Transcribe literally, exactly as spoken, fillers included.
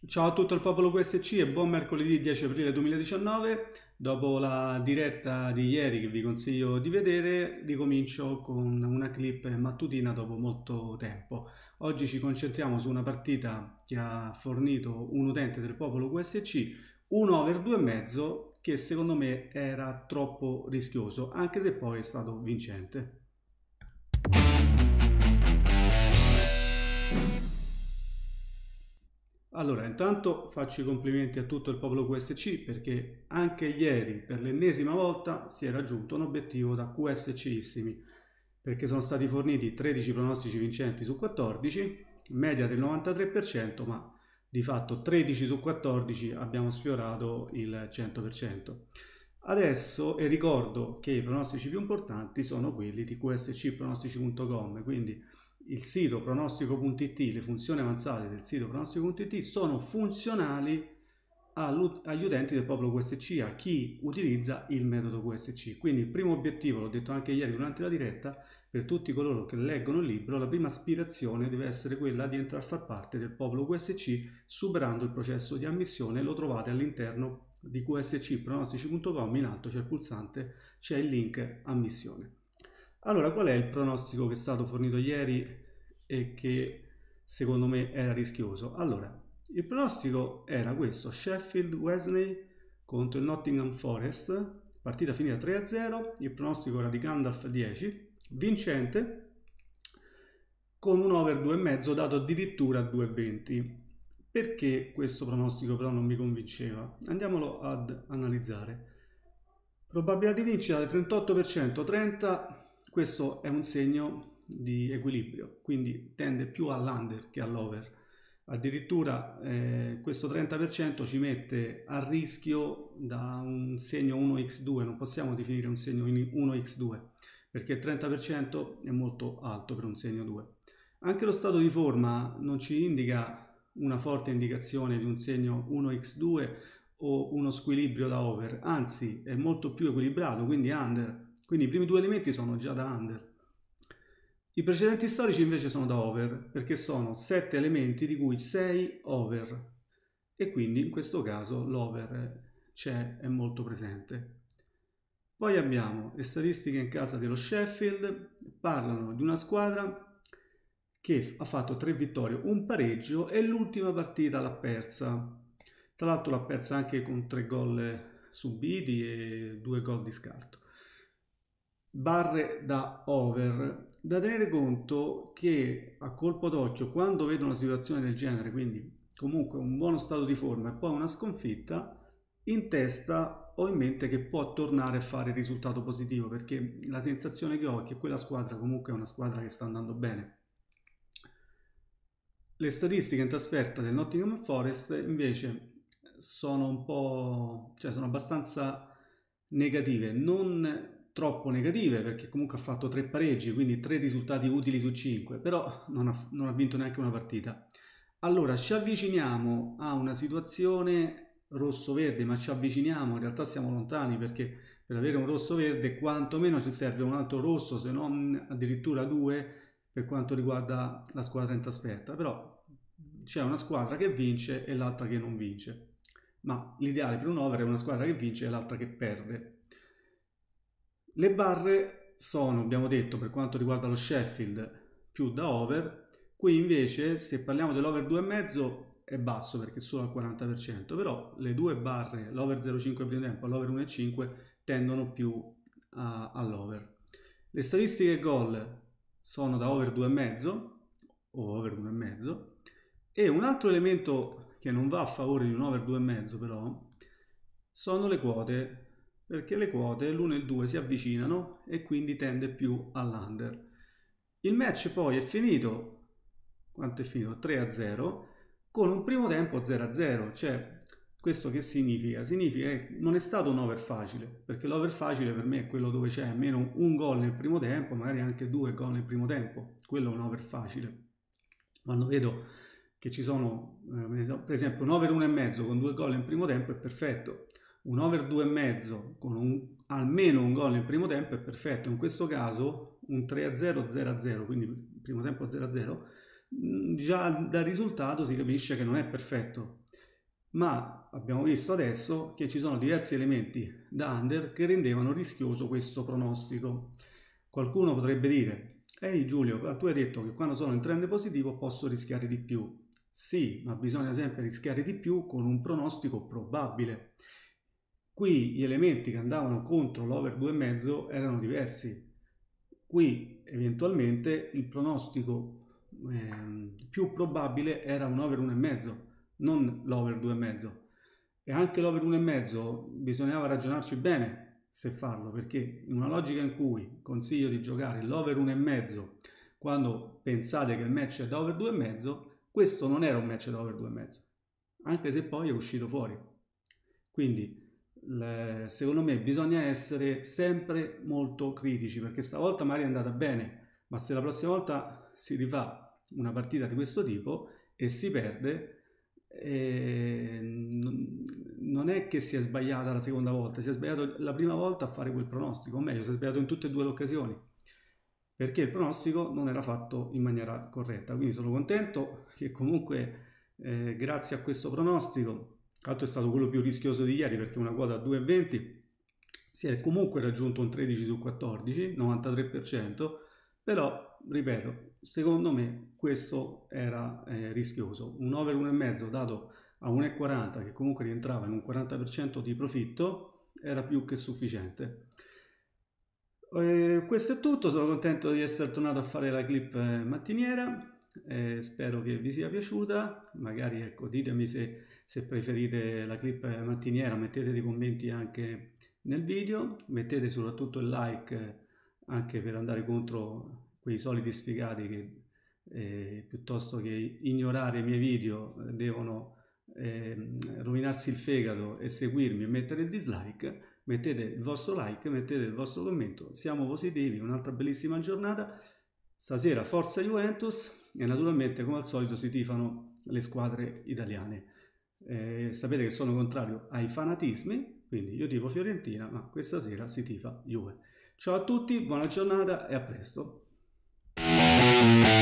Ciao a tutto il popolo Q S C e buon mercoledì dieci aprile duemiladiciannove. Dopo la diretta di ieri che vi consiglio di vedere, ricomincio con una clip mattutina dopo molto tempo. Oggi ci concentriamo su una partita che ha fornito un utente del popolo Q S C, un over due e mezzo che secondo me era troppo rischioso, anche se poi è stato vincente. Allora, intanto faccio i complimenti a tutto il popolo Q S C perché anche ieri, per l'ennesima volta, si è raggiunto un obiettivo da Q S C-issimi, perché sono stati forniti tredici pronostici vincenti su quattordici, media del novantatré per cento, ma di fatto tredici su quattordici abbiamo sfiorato il cento per cento. Adesso, e ricordo che i pronostici più importanti sono quelli di Q S C pronostici punto com, quindi il sito pronostico punto it, le funzioni avanzate del sito pronostico punto it sono funzionali agli utenti del popolo Q S C, a chi utilizza il metodo Q S C. Quindi il primo obiettivo, l'ho detto anche ieri durante la diretta, per tutti coloro che leggono il libro, la prima aspirazione deve essere quella di entrare a far parte del popolo Q S C superando il processo di ammissione. Lo trovate all'interno di Q S C pronostici punto com, in alto c'è il pulsante, c'è il link ammissione. Allora, qual è il pronostico che è stato fornito ieri e che secondo me era rischioso? Allora, il pronostico era questo: Sheffield Wednesday contro il Nottingham Forest, partita finita tre a zero, il pronostico era di Gandalf dieci, vincente, con un over due e mezzo dato addirittura a due e venti. Perché questo pronostico però non mi convinceva? Andiamolo ad analizzare. Probabilità di vincita del trentotto per cento, trenta, questo è un segno di equilibrio, quindi tende più all'under che all'over. Addirittura eh, questo trenta per cento ci mette a rischio da un segno uno virgola due, non possiamo definire un segno uno virgola due perché il trenta per cento è molto alto per un segno due. Anche lo stato di forma non ci indica una forte indicazione di un segno uno virgola due o uno squilibrio da over, anzi è molto più equilibrato, quindi under. Quindi i primi due elementi sono già da under. I precedenti storici invece sono da over, perché sono sette elementi di cui sei over, e quindi in questo caso l'over c'è, è molto presente. Poi abbiamo le statistiche in casa dello Sheffield, parlano di una squadra che ha fatto tre vittorie, un pareggio e l'ultima partita l'ha persa. Tra l'altro l'ha persa anche con tre gol subiti e due gol di scarto. Barre da over. Da tenere conto che a colpo d'occhio, quando vedo una situazione del genere, quindi comunque un buono stato di forma e poi una sconfitta, in testa ho in mente che può tornare a fare il risultato positivo, perché la sensazione che ho è che quella squadra comunque è una squadra che sta andando bene. Le statistiche in trasferta del Nottingham Forest invece sono un po', cioè sono abbastanza negative, non troppo negative perché comunque ha fatto tre pareggi, quindi tre risultati utili su cinque, però non ha, non ha vinto neanche una partita. Allora ci avviciniamo a una situazione rosso-verde, ma ci avviciniamo, in realtà siamo lontani, perché per avere un rosso-verde quantomeno ci serve un altro rosso, se non addirittura due per quanto riguarda la squadra in trasferta. Però c'è una squadra che vince e l'altra che non vince, ma l'ideale per un over è una squadra che vince e l'altra che perde. Le barre sono, abbiamo detto, per quanto riguarda lo Sheffield, più da over. Qui invece, se parliamo dell'over due virgola cinque, è basso perché è solo al quaranta per cento, però le due barre, l'over zero virgola cinque primo tempo e l'over uno virgola cinque, tendono più a, all'over. Le statistiche gol sono da over due virgola cinque o over uno virgola cinque, e un altro elemento che non va a favore di un over due virgola cinque però sono le quote, perché le quote l'uno e il due si avvicinano e quindi tende più all'under. Il match poi è finito, quanto è finito? tre a zero, con un primo tempo zero a zero, cioè questo che significa? Significa che non è stato un over facile, perché l'over facile per me è quello dove c'è almeno un gol nel primo tempo, magari anche due gol nel primo tempo, quello è un over facile. Quando vedo che ci sono, eh, per esempio, un over uno virgola cinque con due gol nel primo tempo è perfetto, un over due virgola cinque con un, almeno un gol nel primo tempo è perfetto. In questo caso un tre a zero, zero a zero, quindi il primo tempo zero a zero, già dal risultato si capisce che non è perfetto. ma abbiamo visto adesso che ci sono diversi elementi da under che rendevano rischioso questo pronostico. Qualcuno potrebbe dire: ehi Giulio, tu hai detto che quando sono in trend positivo posso rischiare di più. Sì, ma bisogna sempre rischiare di più con un pronostico probabile. Qui gli elementi che andavano contro l'over due virgola cinque erano diversi. Qui eventualmente il pronostico eh, più probabile era un over uno virgola cinque, non l'over due virgola cinque. E anche l'over uno virgola cinque bisognava ragionarci bene se farlo, perché in una logica in cui consiglio di giocare l'over uno virgola cinque quando pensate che il match è da over due virgola cinque, questo non era un match da over due virgola cinque, anche se poi è uscito fuori. Quindi le, secondo me bisogna essere sempre molto critici, perché stavolta magari è andata bene, ma se la prossima volta si rifà una partita di questo tipo e si perde, eh, non, non è che si è sbagliata la seconda volta, si è sbagliato la prima volta a fare quel pronostico, o meglio si è sbagliato in tutte e due le occasioni, perché il pronostico non era fatto in maniera corretta. Quindi sono contento che comunque eh, grazie a questo pronostico, tra l'altro è stato quello più rischioso di ieri perché una quota a due virgola venti, si è comunque raggiunto un tredici su quattordici, novantatré per cento, però ripeto, secondo me questo era eh, rischioso. Un over uno virgola cinque dato a uno virgola quaranta che comunque rientrava in un quaranta per cento di profitto era più che sufficiente. Eh, questo è tutto, sono contento di essere tornato a fare la clip eh, mattiniera, eh, spero che vi sia piaciuta, magari ecco, ditemi se, se preferite la clip mattiniera, mettete dei commenti anche nel video, mettete soprattutto il like eh, anche per andare contro quei soliti sfigati che eh, piuttosto che ignorare i miei video eh, devono eh, rovinarsi il fegato e seguirmi e mettere il dislike. Mettete il vostro like, mettete il vostro commento, siamo positivi, un'altra bellissima giornata. Stasera forza Juventus e naturalmente come al solito si tifano le squadre italiane. Eh, sapete che sono contrario ai fanatismi, quindi io tifo Fiorentina, ma questa sera si tifa Juve. Ciao a tutti, buona giornata e a presto.